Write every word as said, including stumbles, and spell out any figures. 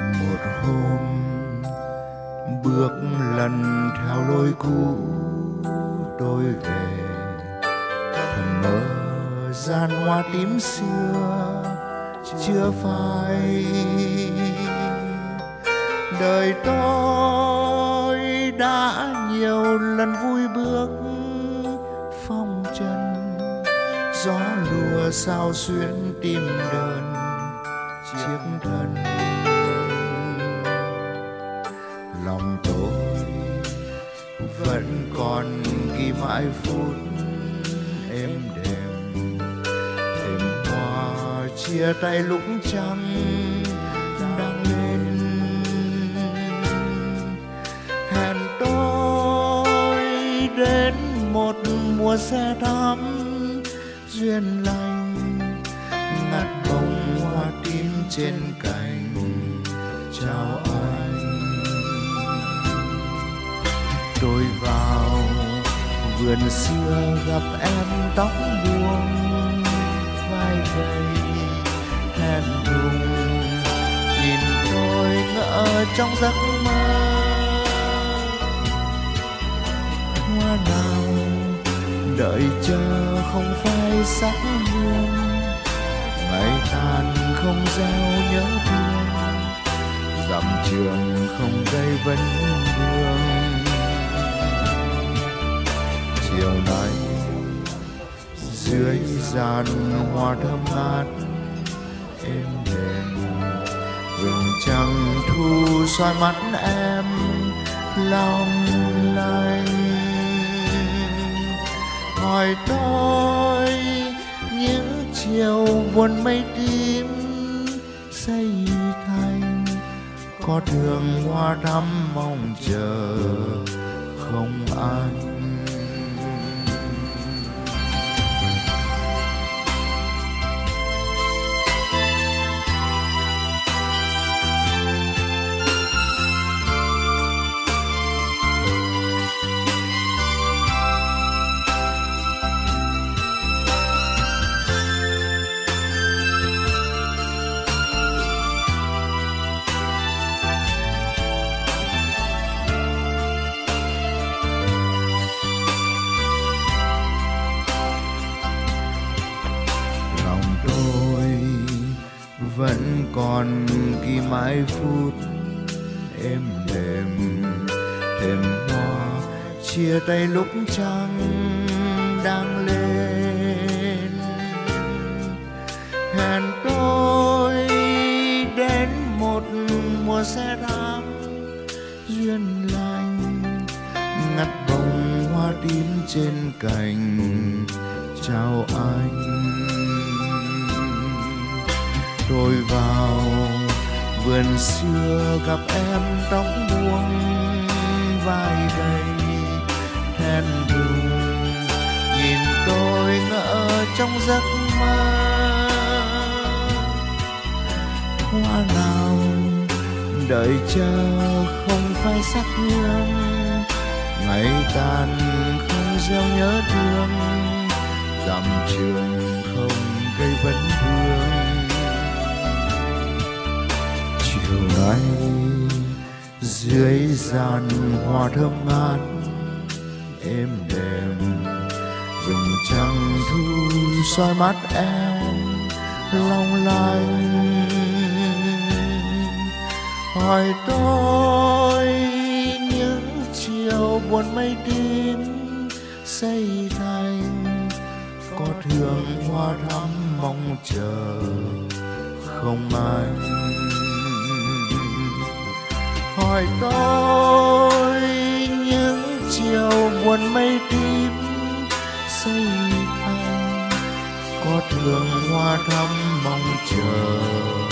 Một hôm bước lần theo lối cũ tôi về, thầm mơ gian hoa tím xưa chưa phai. Đời tôi đã nhiều lần vui bước phong trần, gió lùa sao xuyến tim đờn chiếc thân. Lòng tôi vẫn còn ghi mãi phút êm đềm, thềm hoa chia tay lúc trăng đang lên. Hẹn tôi đến một mùa xe thắm duyên lành, ngắt bông hoa tím trên cành chào anh. Tôi vào vườn xưa gặp em tóc buông vai gầy hẹn thùng, nhìn tôi ngỡ trong giấc mơ. Hoa nào đợi chờ không phai sắc hương, ngày tàn không gieo nhớ thương, dặm trường không gây vấn vương. Chiều nay dưới giàn hoa thơm ngát êm đềm, vầng trăng thu soi mắt em long lanh. Hỏi tôi những chiều buồn mây tím xây thành, có thương hoa thắm mong chờ không anh. Vẫn còn ghi mãi phút êm đềm, thềm hoa chia tay lúc trăng đang lên. Hẹn tôi đến một mùa xe thắm duyên lành, ngắt bông hoa tím trên cành chào anh. Tôi vào vườn xưa gặp em tóc buông vai gầy hẹn thùng, nhìn tôi ngỡ trong giấc mơ. Hoa nào đợi chờ không phai sắc hương, ngày tàn không gieo nhớ thương, dặm trường không gây vấn vương. Chiều nay dưới giàn hoa thơm ngát êm đềm, vầng trăng thu soi mắt em long lanh. Hỏi tôi những chiều buồn mây tím xây thành, có thương hoa thắm mong chờ không anh. Hỏi tôi những chiều buồn mây tím xây thành, có thương hoa thắm mong chờ